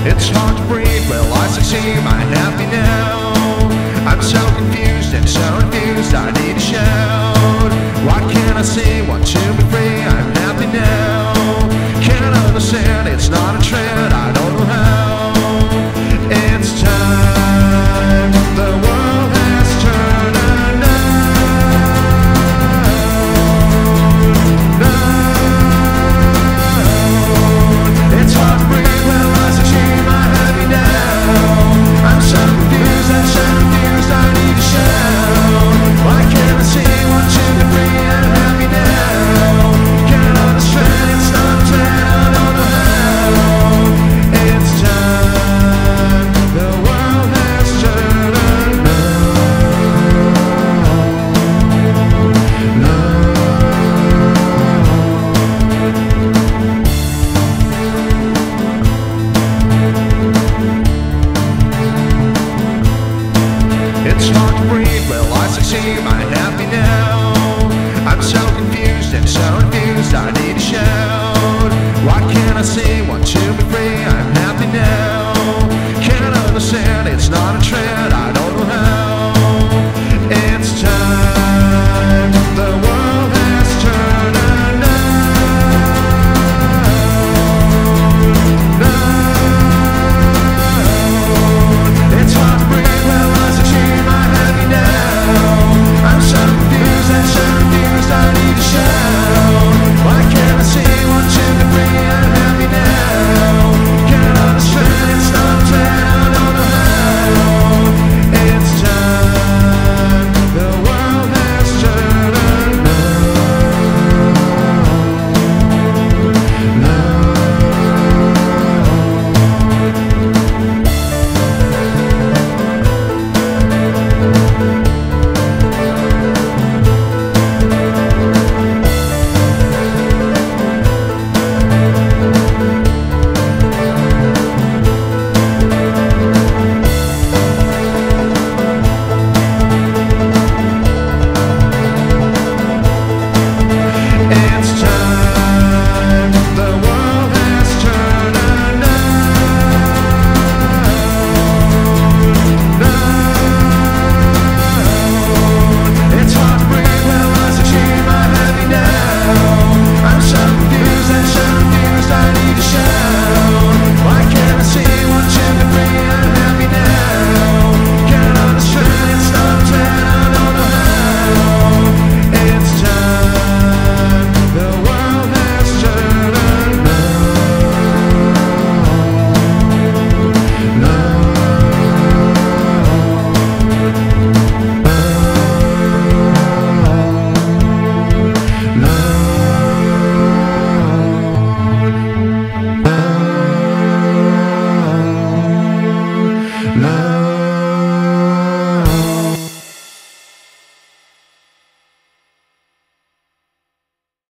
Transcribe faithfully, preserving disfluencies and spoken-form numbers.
It's hard to breathe, well I succeed, I'm happy now. I'm so confused and so confused, I need to shout. What can I say, want to be free, I'm happy now. Can't understand, it's not a trend.